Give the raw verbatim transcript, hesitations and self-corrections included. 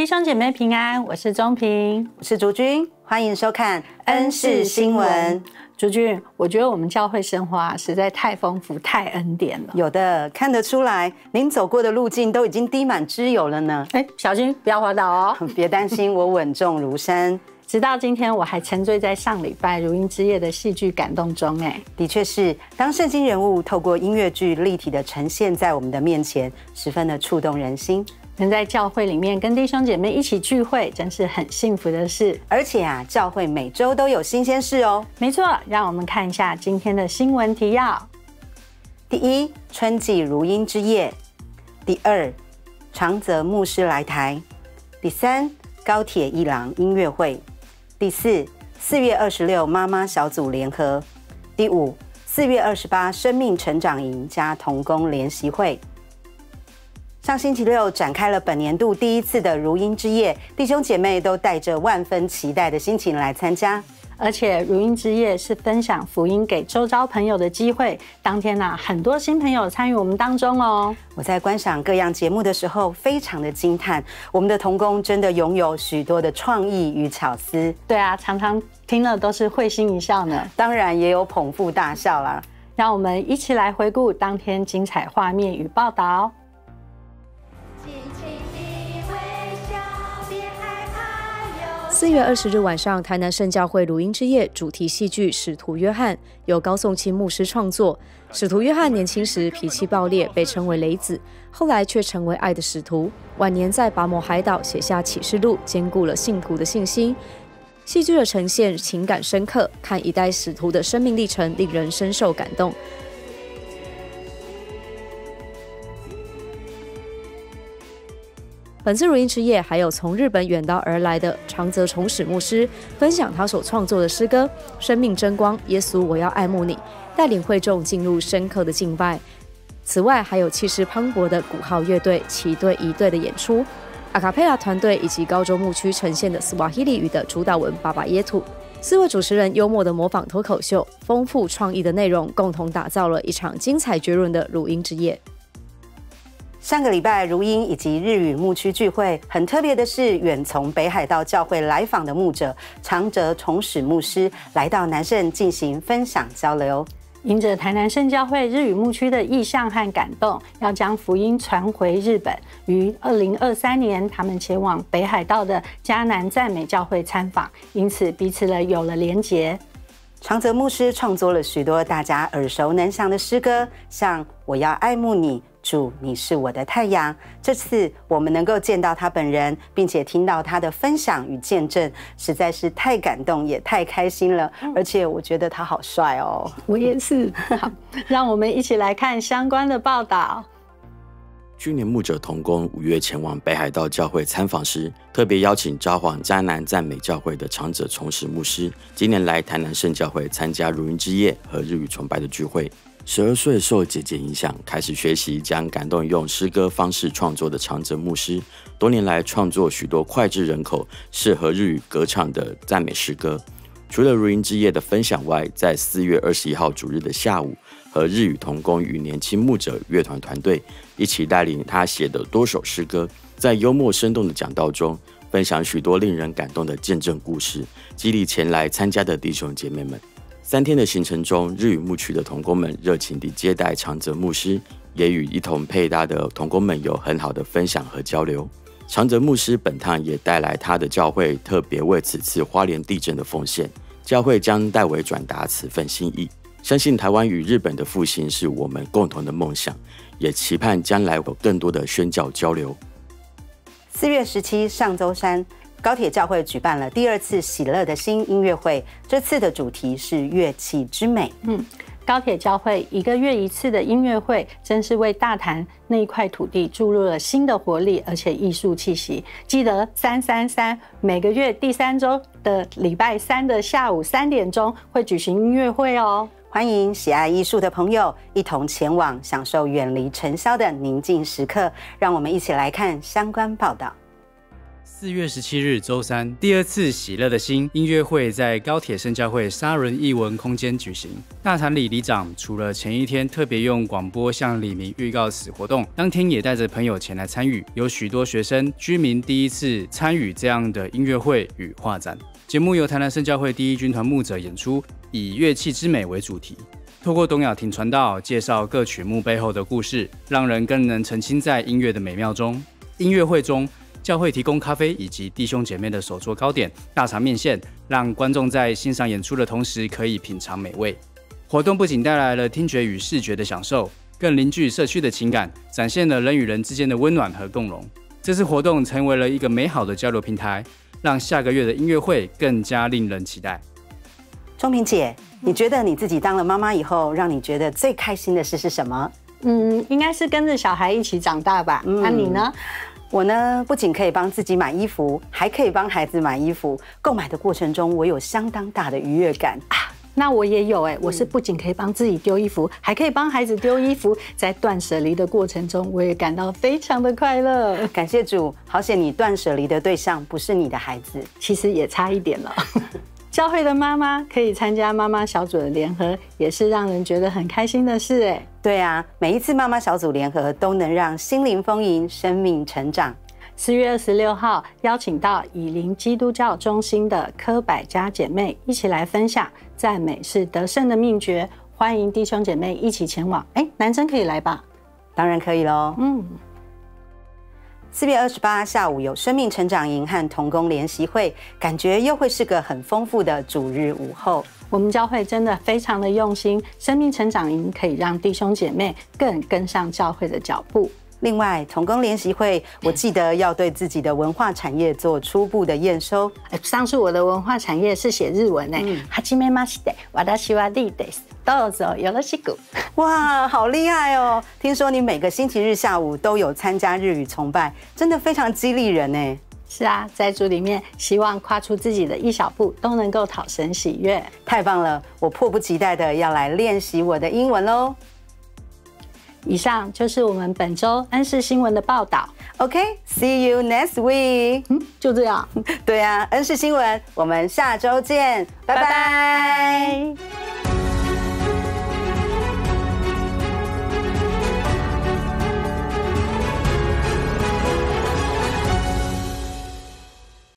兄姐妹平安，我是钟平， 我是竹君，欢迎收看恩视新闻。 竹君，我觉得我们教会生活啊，实在太丰富、太恩典了。 有的看得出来，您走过的路径都已经滴满脂油了呢。 哎，小心不要滑倒哦！ 别担心，我稳重如山。 直到今天，我还沉醉在上礼拜如鹰之夜的戏剧感动中。哎， 的确是，当圣经人物透过音乐剧立体的呈现在我们的面前，十分的触动人心。 能在教会里面跟弟兄姐妹一起聚会，真是很幸福的事。 而且啊，教会每周都有新鲜事哦。 没错，让我们看一下今天的新闻提要。 第一，春季如鹰之夜；第二，长泽牧师来台；第三，高铁一郎音乐会；第四，四月二十六妈妈小组联合；第五，四月二十八生命成长营加同工联习会。上星期六展开了本年度第一次的如鹰之夜，弟兄姐妹都带着万分期待的心情来参加。 而且如鹰之夜是分享福音给周遭朋友的机会，当天啊，很多新朋友参与我们当中哦。 我在观赏各样节目的时候，非常的惊叹，我们的同工真的拥有许多的创意与巧思。 对啊，常常听了都是会心一笑呢。 当然也有捧腹大笑啦。 让我们一起来回顾当天精彩画面与报道。 四月二十日晚上，台南圣教会如鹰之夜主题戏剧《使徒约翰》由高颂清牧师创作。使徒约翰年轻时脾气暴烈，被称为雷子，后来却成为爱的使徒。晚年在拔摩海岛写下启示录，兼顾了信徒的信心。戏剧的呈现情感深刻，看一代使徒的生命历程，令人深受感动。本次如鹰之夜还有从日本远道而来的长泽崇史牧师，分享他所创作的诗歌《生命真光》，耶稣我要爱慕你，带领会众进入深刻的敬拜。此外，还有气势磅礴的鼓号乐队齐队一队的演出，阿卡佩拉团队以及高州牧区呈现的斯瓦希里语的主导文巴巴耶图。四位主持人幽默的模仿脱口秀，丰富创意的内容，共同打造了一场精彩绝伦的如鹰之夜。 上个礼拜如鹰以及日语牧区聚会，很特别的是，远从北海道教会来访的牧者长泽崇史牧师来到南圣进行分享交流。 因着台南圣教会日语牧区的意向和感动，要将福音传回日本，于二零二三年他们前往北海道的迦南赞美教会参访，因此彼此了有了连结。 长泽牧师创作了许多大家耳熟能详的诗歌，像我要爱慕你，主你是我的太阳。这次我们能够见到他本人，并且听到他的分享与见证，实在是太感动也太开心了。而且我觉得他好帅哦。 我也是。好，让我们一起来看相关的报道。 去年牧者同工五月前往北海道教会参访时，特别邀请札幌迦南赞美教会的长者崇史牧师，今年来台南圣教会参加如鹰之夜和日语崇拜的聚会。十二岁受姐姐影响，开始学习将感动用诗歌方式创作的长泽牧师，多年来创作许多脍炙人口、适合日语歌唱的赞美诗歌。除了如鹰之夜的分享外，在四月二十一号主日的下午，和日语同工与年轻牧者乐团团队一起带领他写的多首诗歌，在幽默生动的讲道中，分享许多令人感动的见证故事，激励前来参加的弟兄姐妹们。三天的行程中，日语牧区的同工们热情地接待长泽牧师，也与一同配搭的同工们有很好的分享和交流。长泽牧师本趟也带来他的教会特别为此次花莲地震的奉献，教会将代为转达此份心意。相信台湾与日本的复兴是我们共同的梦想，也期盼将来有更多的宣教交流。 四月十七上周三，高铁教会举办了第二次喜乐的心音乐会，这次的主题是乐器之美。 嗯，高铁教会一个月一次的音乐会，真是为大潭那一块土地注入了新的活力，而且艺术气息。记得三三三，每个月第三周的礼拜三的下午三点钟会举行音乐会哦。 欢迎喜爱艺术的朋友一同前往，享受远离尘嚣的宁静时刻。让我们一起来看相关报道。 四月十七日周三，第二次喜乐的心音乐会在高铁圣教会沙仑艺文空间举行。大坛里里长除了前一天特别用广播向里民预告此活动，当天也带着朋友前来参与，有许多学生、居民第一次参与这样的音乐会与画展。节目由台南圣教会第一军团牧者演出，以乐器之美为主题。透过董雅婷传道介绍各曲目背后的故事，让人更能沉浸在音乐的美妙中。音乐会中，教会提供咖啡以及弟兄姐妹的手作糕点、大肠面线，让观众在欣赏演出的同时可以品尝美味。活动不仅带来了听觉与视觉的享受，更凝聚社区的情感，展现了人与人之间的温暖和共融。这次活动成为了一个美好的交流平台，让下个月的音乐会更加令人期待。 钟萍姐，你觉得你自己当了妈妈以后，让你觉得最开心的事是什么？ 嗯，应该是跟着小孩一起长大吧。那、嗯、你呢？ 我呢，不仅可以帮自己买衣服，还可以帮孩子买衣服。购买的过程中，我有相当大的愉悦感啊。 那我也有哎、欸，我是不仅可以帮自己丢衣服，还可以帮孩子丢衣服。在断舍离的过程中，我也感到非常的快乐。 感谢主，好险你断舍离的对象不是你的孩子， 其实也差一点了。教会的妈妈可以参加妈妈小组的联合，也是让人觉得很开心的事哎。 对啊，每一次妈妈小组联合都能让心灵丰盈，生命成长。 四月二十六号，邀请到以灵基督教中心的柯百家姐妹一起来分享赞美是得胜的秘诀，欢迎弟兄姐妹一起前往。哎，男生可以来吧？ 当然可以咯。 嗯。 四月二十八下午有生命成长营和同工联习会，感觉又会是个很丰富的主日午后。 我们教会真的非常的用心，生命成长营可以让弟兄姐妹更跟上教会的脚步。 另外，同工联习会，我记得要对自己的文化产业做初步的验收。 上次我的文化产业是写日文诶，哈基梅马西德，瓦达西瓦蒂德斯，どうぞよろしく。 哇，好厉害哦！听说你每个星期日下午都有参加日语崇拜，真的非常激励人呢。 是啊，在主里面，希望跨出自己的一小步，都能够讨神喜悦。 太棒了，我迫不及待的要来练习我的英文喽。 以上就是我们本周恩世新闻的报道。 OK，see you next week。 嗯，就这样。 对啊，恩世新闻，我们下周见，拜拜。